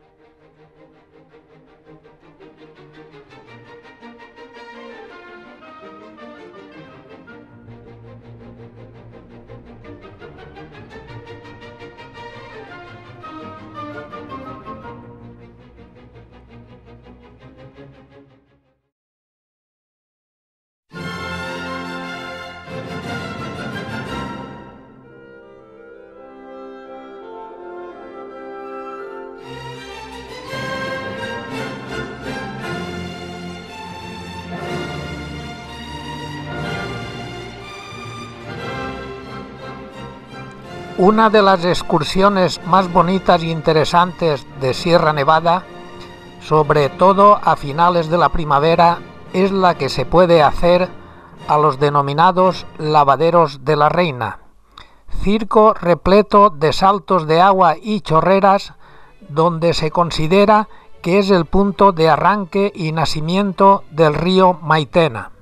Una de las excursiones más bonitas e interesantes de Sierra Nevada, sobre todo a finales de la primavera, es la que se puede hacer a los denominados lavaderos de la Reina, circo repleto de saltos de agua y chorreras, donde se considera que es el punto de arranque y nacimiento del río Maitena.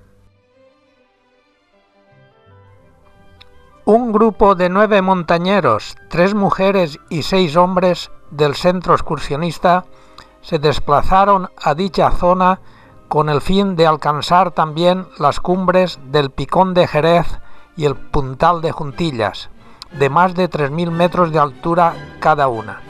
Un grupo de 9 montañeros, 3 mujeres y 6 hombres del centro excursionista se desplazaron a dicha zona con el fin de alcanzar también las cumbres del Picón de Jerez y el Puntal de Juntillas, de más de 3.000 metros de altura cada una.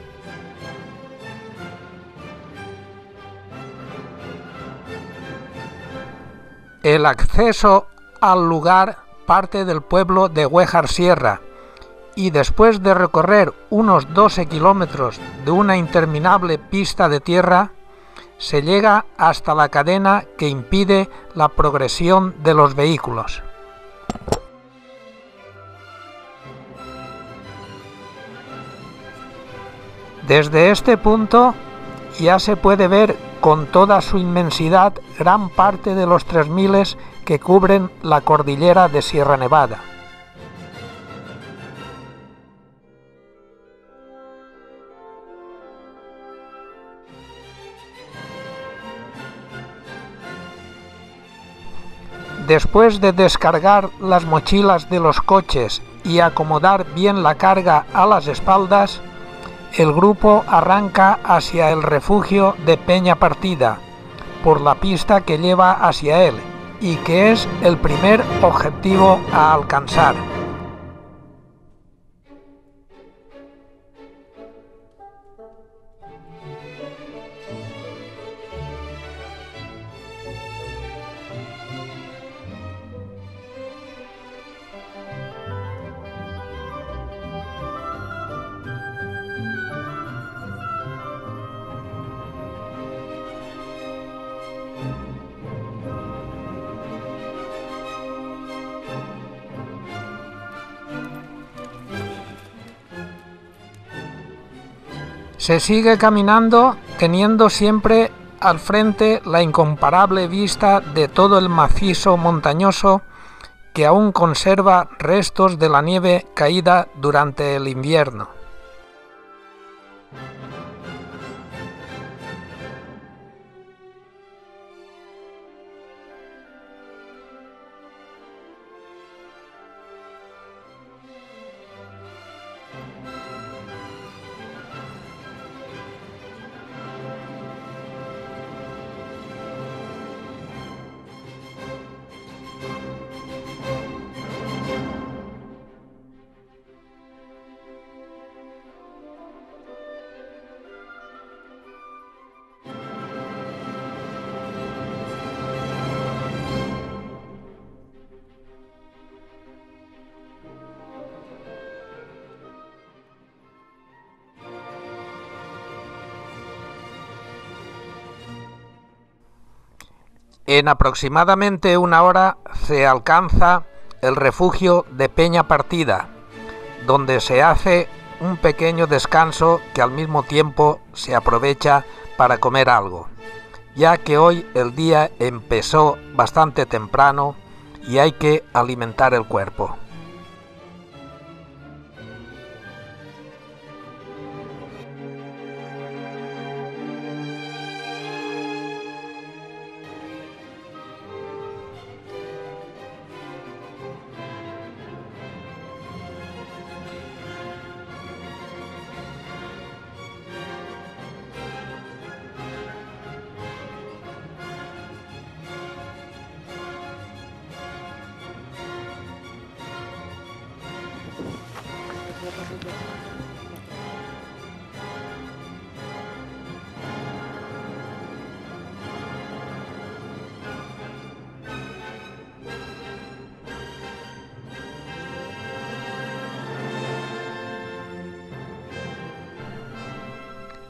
El acceso al lugar parte del pueblo de Güéjar Sierra y después de recorrer unos 12 kilómetros de una interminable pista de tierra, se llega hasta la cadena que impide la progresión de los vehículos. Desde este punto ya se puede ver con toda su inmensidad gran parte de los 3000 que cubren la cordillera de Sierra Nevada. Después de descargar las mochilas de los coches y acomodar bien la carga a las espaldas, el grupo arranca hacia el refugio de Peña Partida, por la pista que lleva hacia él, y que es el primer objetivo a alcanzar. Se sigue caminando teniendo siempre al frente la incomparable vista de todo el macizo montañoso que aún conserva restos de la nieve caída durante el invierno. En aproximadamente una hora se alcanza el refugio de Peña Partida, donde se hace un pequeño descanso que al mismo tiempo se aprovecha para comer algo, ya que hoy el día empezó bastante temprano y hay que alimentar el cuerpo.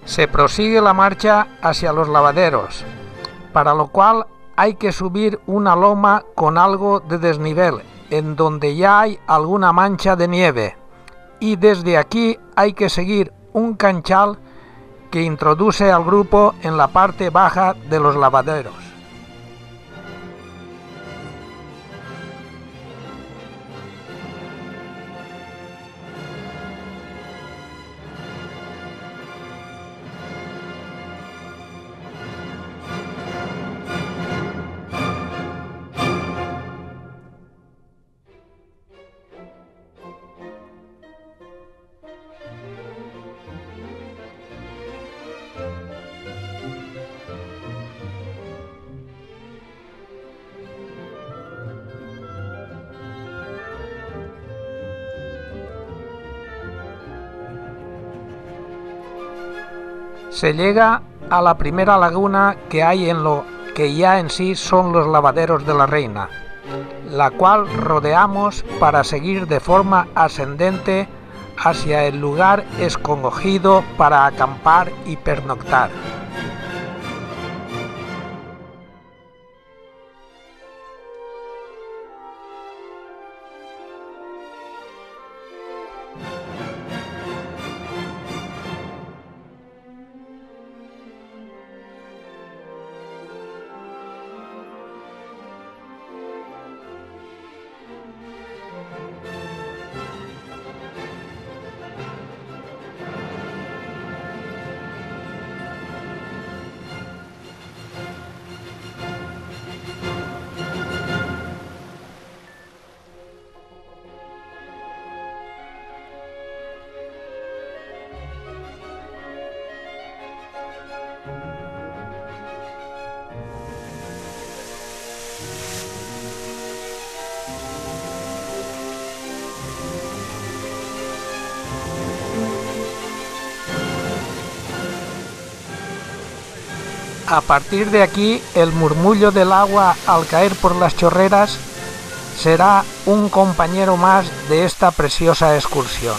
Se prosigue la marcha hacia los lavaderos, para lo cual hay que subir una loma con algo de desnivel, en donde ya hay alguna mancha de nieve, y desde aquí hay que seguir un canchal que introduce al grupo en la parte baja de los lavaderos. Se llega a la primera laguna que hay en lo que ya en sí son los lavaderos de la Reina, la cual rodeamos para seguir de forma ascendente hacia el lugar escogido para acampar y pernoctar. A partir de aquí, el murmullo del agua al caer por las chorreras será un compañero más de esta preciosa excursión.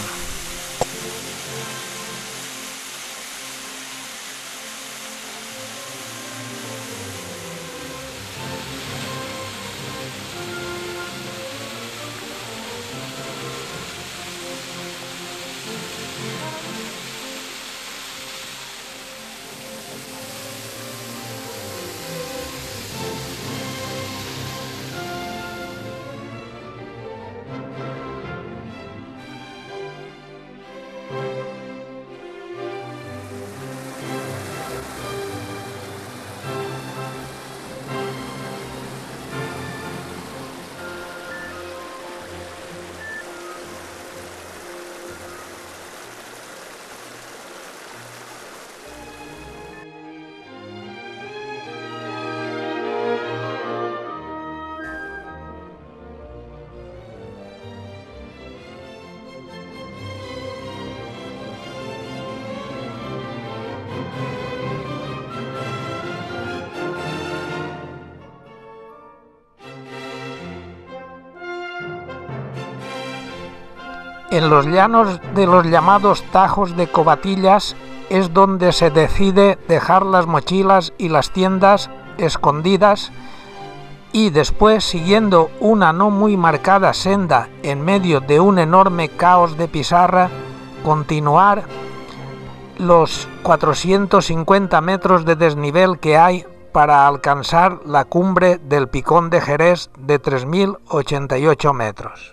En los llanos de los llamados tajos de Covatillas es donde se decide dejar las mochilas y las tiendas escondidas y después, siguiendo una no muy marcada senda en medio de un enorme caos de pizarra, continuar los 450 metros de desnivel que hay para alcanzar la cumbre del Picón de Jerez de 3088 metros.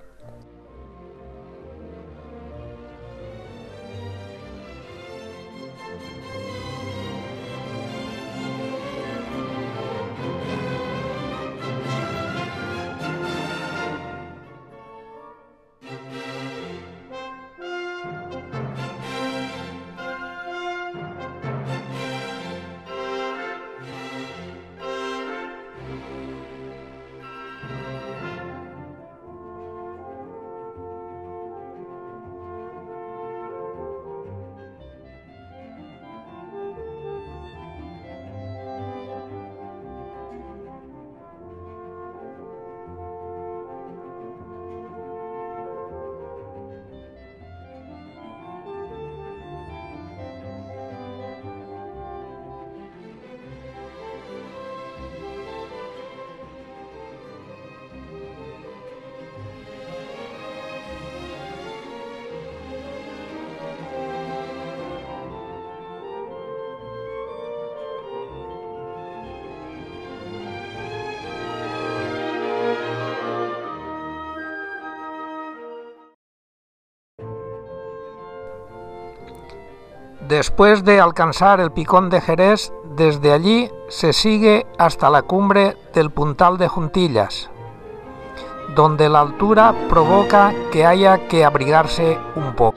Después de alcanzar el Picón de Jerez, desde allí se sigue hasta la cumbre del Puntal de Juntillas, donde la altura provoca que haya que abrigarse un poco.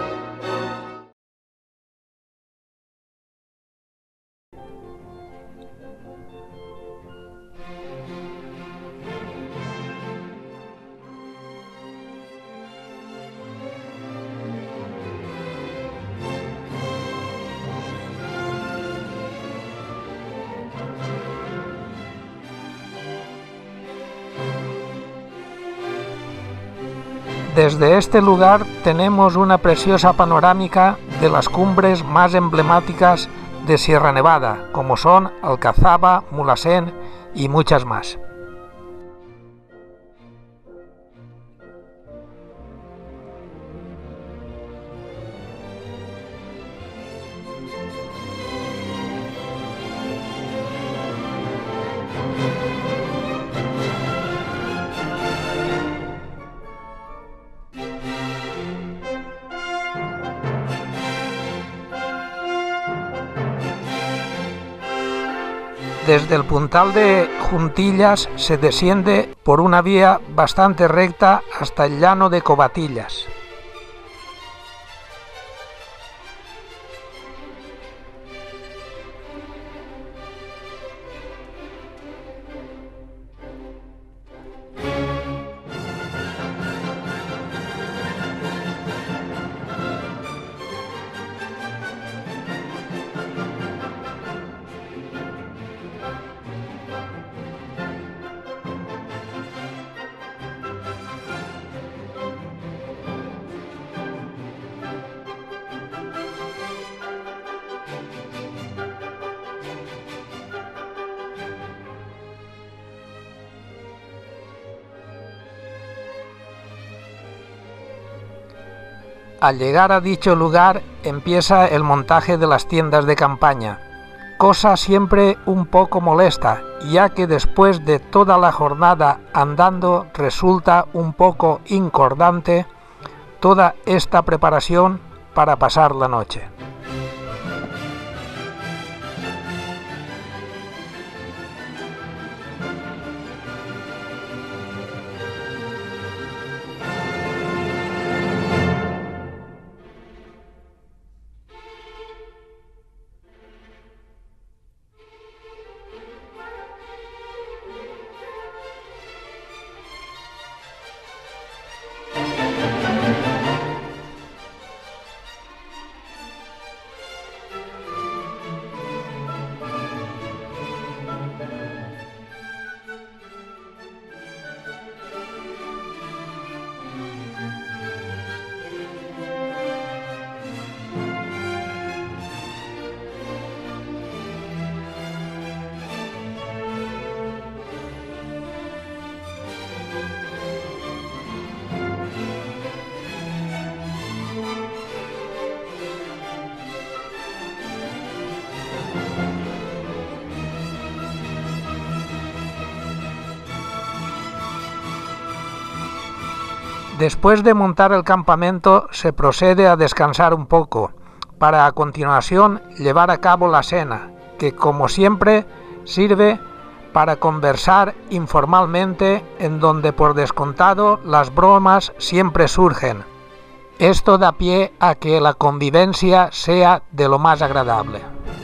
Desde este lugar tenemos una preciosa panorámica de las cumbres más emblemáticas de Sierra Nevada, como son Alcazaba, Mulhacén y muchas más. Desde el Puntal de Juntillas se desciende por una vía bastante recta hasta el llano de Covatillas. Al llegar a dicho lugar empieza el montaje de las tiendas de campaña, cosa siempre un poco molesta, ya que después de toda la jornada andando resulta un poco incordante toda esta preparación para pasar la noche. Después de montar el campamento se procede a descansar un poco, para a continuación llevar a cabo la cena, que como siempre sirve para conversar informalmente, en donde por descontado las bromas siempre surgen. Esto da pie a que la convivencia sea de lo más agradable.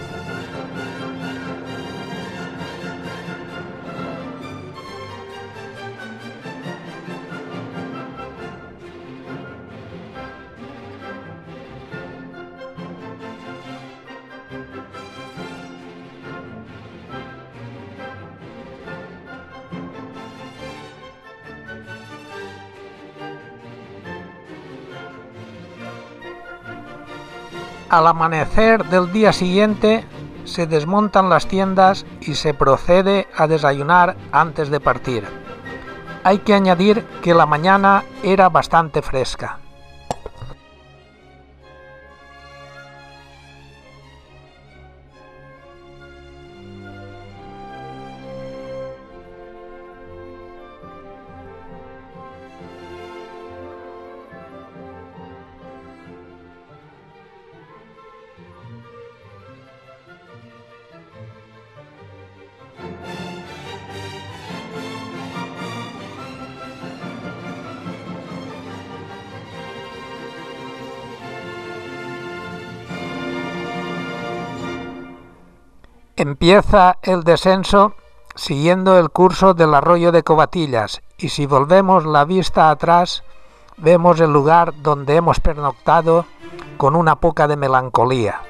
Al amanecer del día siguiente se desmontan las tiendas y se procede a desayunar antes de partir. Hay que añadir que la mañana era bastante fresca. Empieza el descenso siguiendo el curso del arroyo de Covatillas, y si volvemos la vista atrás, vemos el lugar donde hemos pernoctado con una poca de melancolía.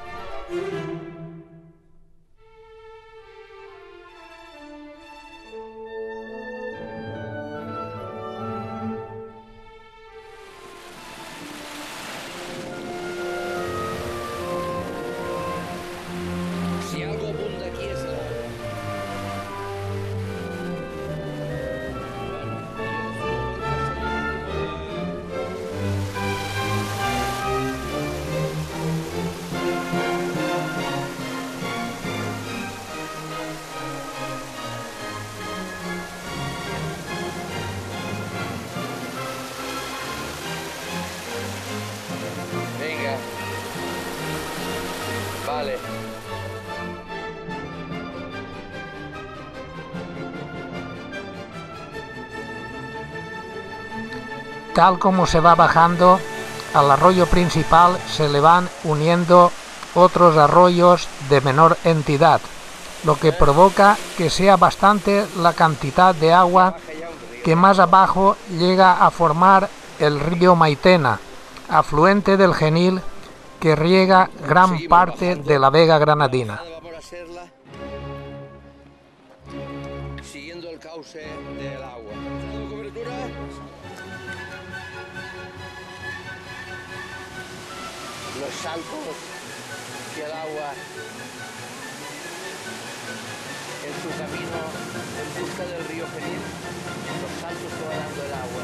Vale. Tal como se va bajando, al arroyo principal se le van uniendo otros arroyos de menor entidad, lo que provoca que sea bastante la cantidad de agua que más abajo llega a formar el río Maitena, afluente del Genil, que riega gran parte de la Vega Granadina. Vamos a hacerla siguiendo el cauce del agua. ¿Dando cobertura? Los saltos que el agua en su camino en busca del río Genil, los saltos que va dando el agua.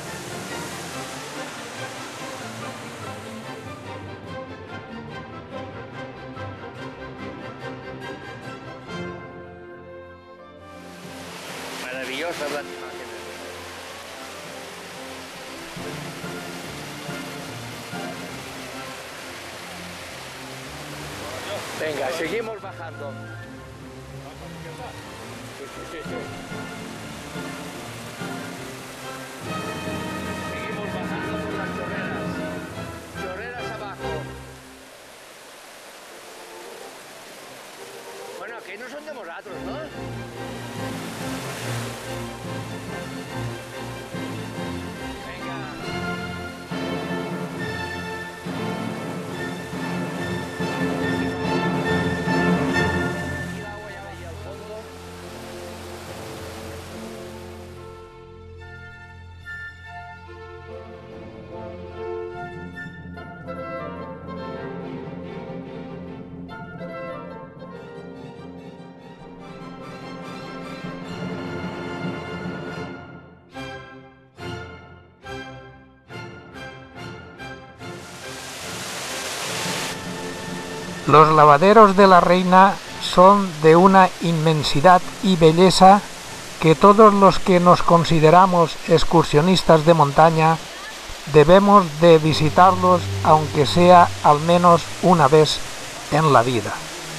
Maravillosas las imágenes. Venga, seguimos bajando. Seguimos bajando por las chorreras. Chorreras abajo. Bueno, que no son de moratos, ¿no? Los lavaderos de la Reina son de una inmensidad y belleza que todos los que nos consideramos excursionistas de montaña debemos de visitarlos, aunque sea al menos una vez en la vida.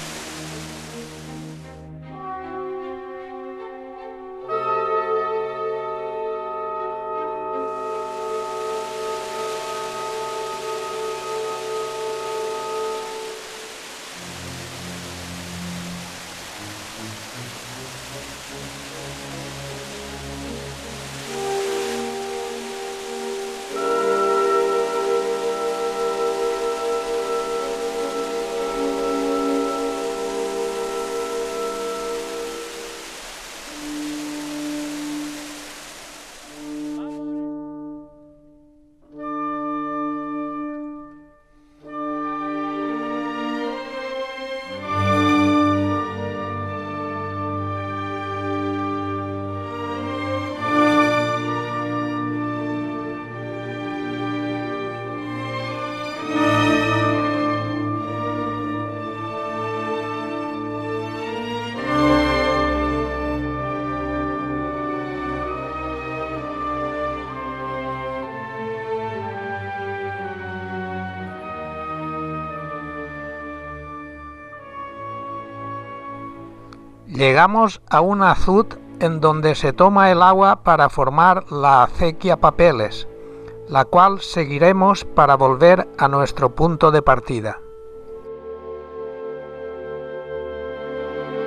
Llegamos a un azud en donde se toma el agua para formar la acequia Papeles, la cual seguiremos para volver a nuestro punto de partida.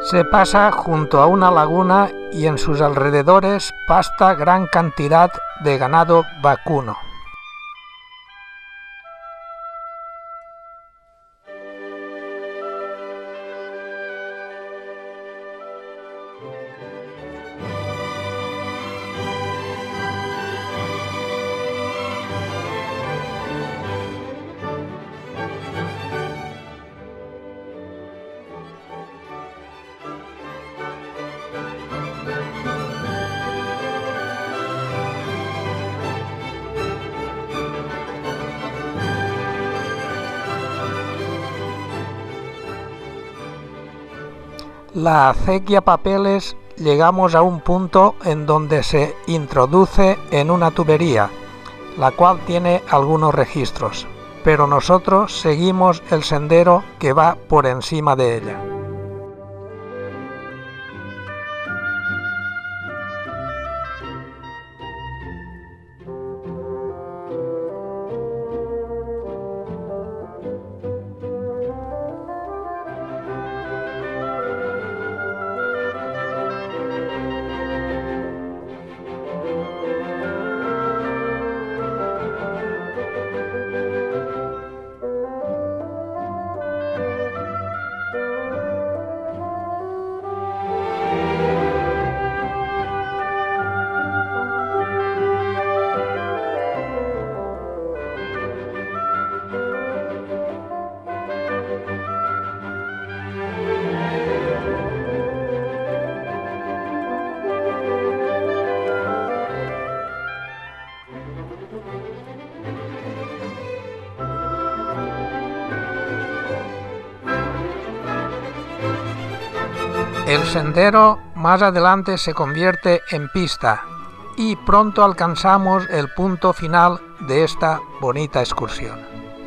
Se pasa junto a una laguna y en sus alrededores pasta gran cantidad de ganado vacuno. La acequia Papeles llegamos a un punto en donde se introduce en una tubería, la cual tiene algunos registros, pero nosotros seguimos el sendero que va por encima de ella. El sendero más adelante se convierte en pista y pronto alcanzamos el punto final de esta bonita excursión.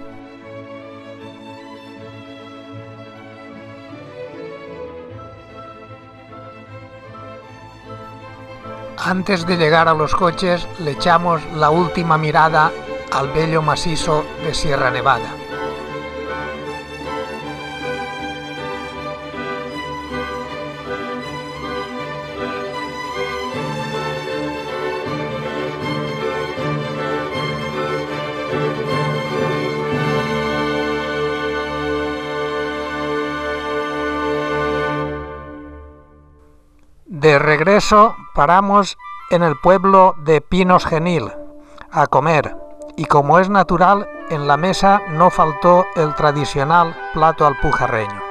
Antes de llegar a los coches le echamos la última mirada al bello macizo de Sierra Nevada. De regreso paramos en el pueblo de Pinos Genil a comer y, como es natural, en la mesa no faltó el tradicional plato alpujarreño.